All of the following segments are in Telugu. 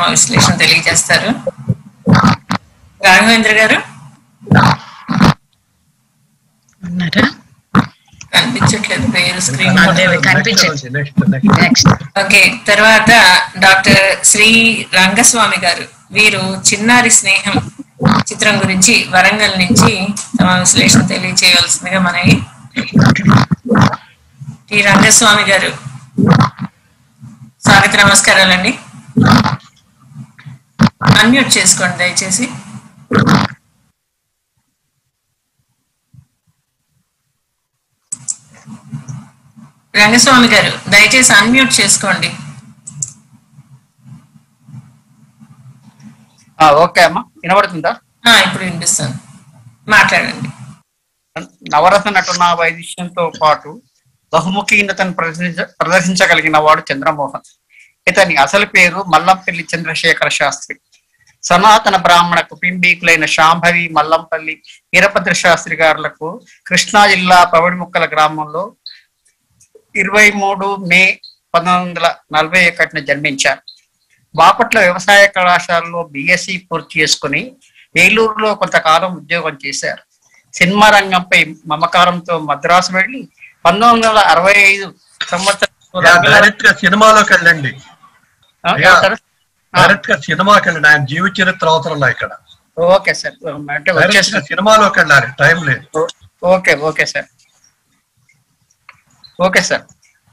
తమ విశ్లేషణ తెలియజేస్తారు. రాఘవేంద్ర గారు కనిపించట్లేదు పేరు స్క్రీన్. ఓకే, తర్వాత డాక్టర్ శ్రీ రంగస్వామి గారు, వీరు చిన్నారి స్నేహం చిత్రం గురించి వరంగల్ నుంచి తమ విశ్లేషణ తెలియజేయవలసిందిగా మనవి. టి రంగస్వామి గారు స్వాగత నమస్కారాలండి. అన్మ్యూట్ చేసుకోండి దయచేసి. రంగస్వామి గారు దయచేసి అన్మ్యూట్ చేసుకోండి. ఓకే అమ్మా, వినబడుతుందా? ఇప్పుడు వినిపిస్తుంది, మాట్లాడండి. నవరస నటన వైవిధ్యంతో పాటు బహుముఖీనతను ప్రదర్శించగలిగిన వాడు చంద్రమోహన్. ఇతని అసలు పేరు మల్లంపల్లి చంద్రశేఖర శాస్త్రి. సనాతన బ్రాహ్మణ కుటుంబీకులైన శాంభవి మల్లంపల్లి వీరభద్ర శాస్త్రి గారులకు కృష్ణా జిల్లా పవడిముక్కల గ్రామంలో 23 మే 1941 జన్మించారు. బాపట్ల వ్యవసాయ కళాశాలలో బిఎస్సి పూర్తి చేసుకుని ఏలూరులో కొంతకాలం ఉద్యోగం చేశారు. సినిమా రంగంపై మమకారంతో మద్రాసు వెళ్లి 1965 సంవత్సరం సినిమాలోకి వెళ్ళండి. సినిమాకి వెళ్ళండి, ఆయన జీవిత చరిత్ర అవసరం ఇక్కడ. ఓకే సార్, అంటే వచ్చేసి సినిమాలోకి వెళ్ళాలి, టైం లేదు. Okay okay sir, okay sir.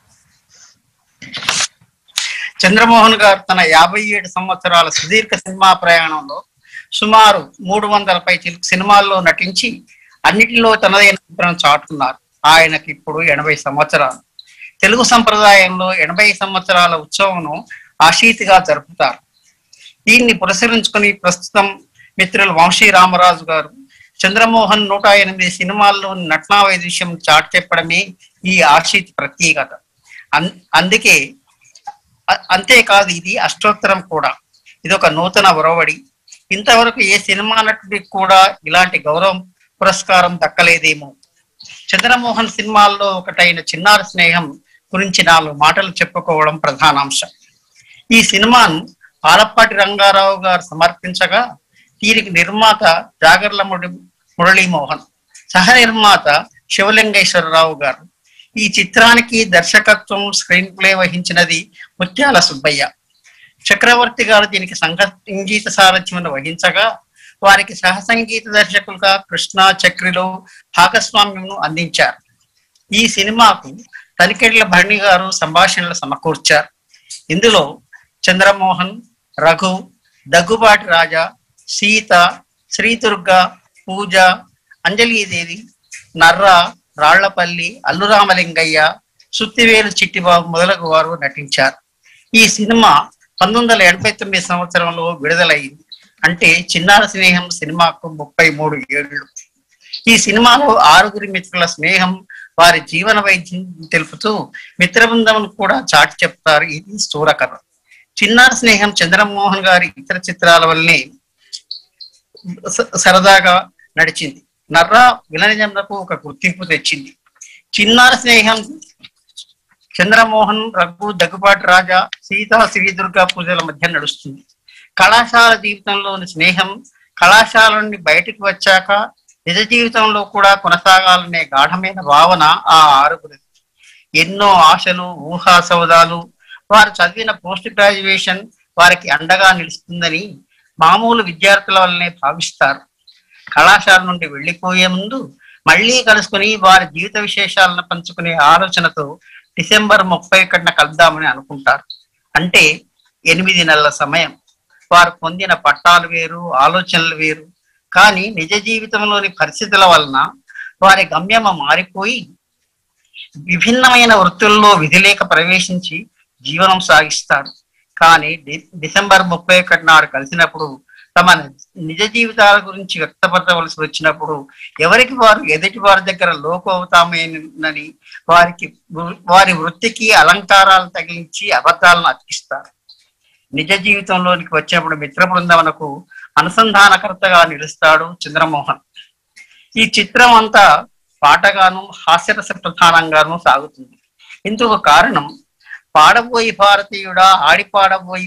Chandramohan గారు తన 57 సంవత్సరాల సుదీర్ఘ సినిమా ప్రయాణంలో సుమారు 300 చిలుకు సినిమాల్లో నటించి అన్నిటిలో తనదైన చిత్రం చాటుకున్నారు. ఆయనకి ఇప్పుడు 80 సంవత్సరాలు. తెలుగు సంప్రదాయంలో 80 సంవత్సరాల ఉత్సవంను ఆశీతిగా జరుపుతారు. దీన్ని పురస్కరించుకుని ప్రస్తుతం మిత్రులు వంశీ రామరాజు గారు చంద్రమోహన్ 108 సినిమాల్లో నటనా వైదుష్యం చాటు చెప్పడమే ఈ ఆశీతి ప్రత్యేకత. అందుకే అంతేకాదు, ఇది అష్టోత్తరం కూడా. ఇదొక నూతన ఒరవడి. ఇంతవరకు ఏ సినిమా నటుడికి కూడా ఇలాంటి గౌరవం పురస్కారం దక్కలేదేమో. చంద్రమోహన్ సినిమాల్లో ఒకటైన చిన్నారి స్నేహం గురించి 4 మాటలు చెప్పుకోవడం ప్రధానాంశం. ఈ సినిమాను ఆలపాటి రంగారావు గారు సమర్పించగా దీనికి నిర్మాత జాగర్ల మురళీమోహన్, సహ నిర్మాత శివలింగేశ్వరరావు గారు. ఈ చిత్రానికి దర్శకత్వం, స్క్రీన్ ప్లే వహించినది ముత్యాల సుబ్బయ్య. చక్రవర్తి గారు దీనికి సంగీత సారథ్యం వహించగా వారికి సహ సంగీత దర్శకులుగా కృష్ణ చక్రిలో భాగస్వామ్యం అందించారు. ఈ సినిమాకు తనికెళ్ల భరణి గారు సంభాషణలు సమకూర్చారు. ఇందులో చంద్రమోహన్, రఘు, దగ్గుబాటి రాజా, సీత, శ్రీదుర్గ, పూజ, అంజలీదేవి, నర్రా, రాళ్లపల్లి, అల్లురామలింగయ్య, సుత్తివేలు చిట్టిబాబు మొదలగు వారు నటించారు. ఈ సినిమా 1989 సంవత్సరంలో విడుదలైంది. అంటే చిన్నారి స్నేహం సినిమాకు 33 ఏళ్ళు. ఈ సినిమాలో 6 మిత్రుల స్నేహం, వారి జీవన వైద్యం తెలుపుతూ మిత్రబృందం కూడా చాటి చెప్తారు. ఇది స్థూలకథ. చిన్నారి స్నేహం చంద్రమోహన్ గారి ఇతర చిత్రాల వల్లనే సరదాగా నడిచింది. నర్రా విలనిజంలకు ఒక గుర్తింపు తెచ్చింది. చిన్నారి స్నేహం చంద్రమోహన్, రఘు, దగ్గుబాటి రాజా, సీత, శ్రీదుర్గ పూజల మధ్య నడుస్తుంది. కళాశాల జీవితంలోని స్నేహం కళాశాల నుండి బయటకు వచ్చాక నిజ జీవితంలో కూడా కొనసాగాలనే గాఢమైన భావన ఆ 6. ఎన్నో ఆశలు, ఊహా సౌదాలు. వారు చదివిన పోస్ట్ గ్రాడ్యుయేషన్ వారికి అండగా నిలుస్తుందని మామూలు విద్యార్థుల వల్లనే భావిస్తారు. కళాశాల నుండి వెళ్లిపోయే ముందు మళ్లీ కలుసుకుని వారి జీవిత విశేషాలను పంచుకునే ఆలోచనతో డిసెంబర్ 31 కలుద్దామని అనుకుంటారు. అంటే 8 నెలల సమయం. వారు పొందిన పట్టాలు వేరు, ఆలోచనలు వేరు. కానీ నిజ జీవితంలోని పరిస్థితుల వలన వారి గమ్యం మారిపోయి విభిన్నమైన వృత్తుల్లో విధిలేక ప్రవేశించి జీవనం సాగిస్తారు. కానీ డిసెంబర్ 31 నాడు కలిసినప్పుడు తమ నిజ జీవితాల గురించి వ్యక్తపరచవలసి వచ్చినప్పుడు ఎవరికి వారు ఎదుటి వారి దగ్గర లోకు అవుతామేనని వారి వృత్తికి అలంకారాలు తగిలించి అబద్ధాలను అతికిస్తారు. నిజ జీవితంలోనికి వచ్చినప్పుడు మిత్ర బృందమునకు అనుసంధానకర్తగా నిలుస్తాడు చంద్రమోహన్. ఈ చిత్రం అంతా పాటగాను హాస్యరస ప్రధానంగాను సాగుతుంది. ఇందుకు కారణం పాడబోయి భారతీయుడా, ఆడి పాడబోయి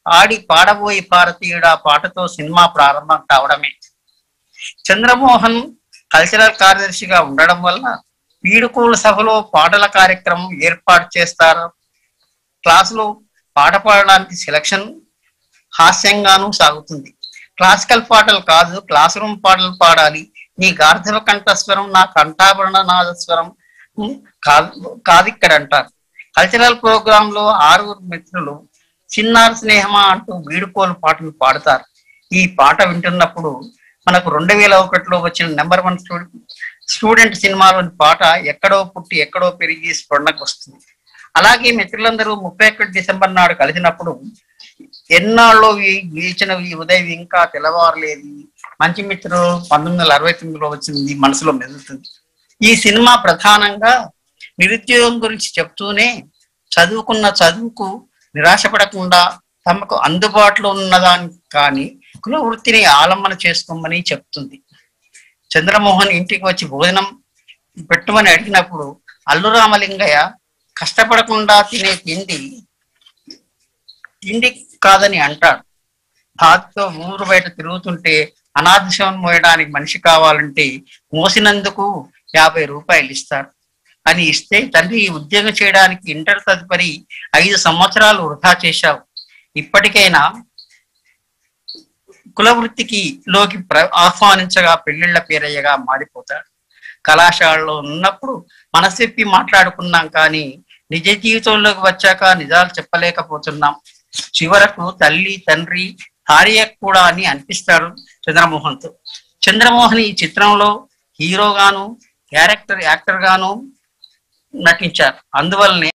ఆడి పాడబోయి భారతీయుడు ఆ పాటతో సినిమా ప్రారంభం కావడమే. చంద్రమోహన్ కల్చరల్ కార్యదర్శిగా ఉండడం వల్ల వీడుకోలు సభలో పాటల కార్యక్రమం ఏర్పాటు చేస్తారు. క్లాసులో పాట పాడడానికి సెలక్షన్ హాస్యంగానూ సాగుతుంది. క్లాసికల్ పాటలు కాదు, క్లాస్ రూమ్ పాటలు పాడాలి, నీ గార్ధవ కంఠస్వరం నా కంఠాభరణ నాదస్వరం కాదు ఇక్కడ అంటారు. కల్చరల్ ప్రోగ్రామ్ లో 6 మిత్రులు చిన్నారి స్నేహమా అంటూ వీడుకోలు పాటలు పాడతారు. ఈ పాట వింటున్నప్పుడు మనకు 2001లో వచ్చిన #1 స్టూడెంట్ సినిమాలోని పాట ఎక్కడో పుట్టి ఎక్కడో పెరిగి స్ఫురణకు వస్తుంది. అలాగే మిత్రులందరూ 31 డిసెంబర్ నాడు కలిసినప్పుడు ఎన్నాళ్ళు వీల్చినవి ఉదయం ఇంకా తెల్లవారలేదు, మంచి మిత్రులు 1969లో వచ్చింది మనసులో మెదులుతుంది. ఈ సినిమా ప్రధానంగా నిరుద్యోగం గురించి చెప్తూనే చదువుకున్న చదువుకు నిరాశపడకుండా తమకు అందుబాటులో ఉన్నదానికి కానీ కుల వృత్తిని ఆలంబన చేసుకోమని చెప్తుంది. చంద్రమోహన్ ఇంటికి వచ్చి భోజనం పెట్టమని అడిగినప్పుడు అల్లు రామలింగయ్య కష్టపడకుండా తినే తిండి కాదని అంటాడు. తాతతో ఊరు బయట తిరుగుతుంటే అనాథశవం మోయడానికి మనిషి కావాలంటే మోసినందుకు 50 రూపాయలు ఇస్తారు అని ఇస్తే, తండ్రి ఉద్యోగం చేయడానికి ఇంటర్ తదుపరి 5 సంవత్సరాలు వృధా చేశావు, ఇప్పటికైనా కుల వృత్తికి లోకి ఆహ్వానించగా పెళ్లిళ్ల పేరయ్యగా మారిపోతాడు. కళాశాలలో ఉన్నప్పుడు మనసెప్పి మాట్లాడుకున్నాం కానీ నిజ జీవితంలోకి వచ్చాక నిజాలు చెప్పలేకపోతున్నాం. చివరకు తల్లి తండ్రి భార్య కూడా అని అనిపిస్తాడు చంద్రమోహన్తో. చంద్రమోహన్ ఈ చిత్రంలో హీరోగాను యాక్టర్ గాను నటించారు. అందువల్లనే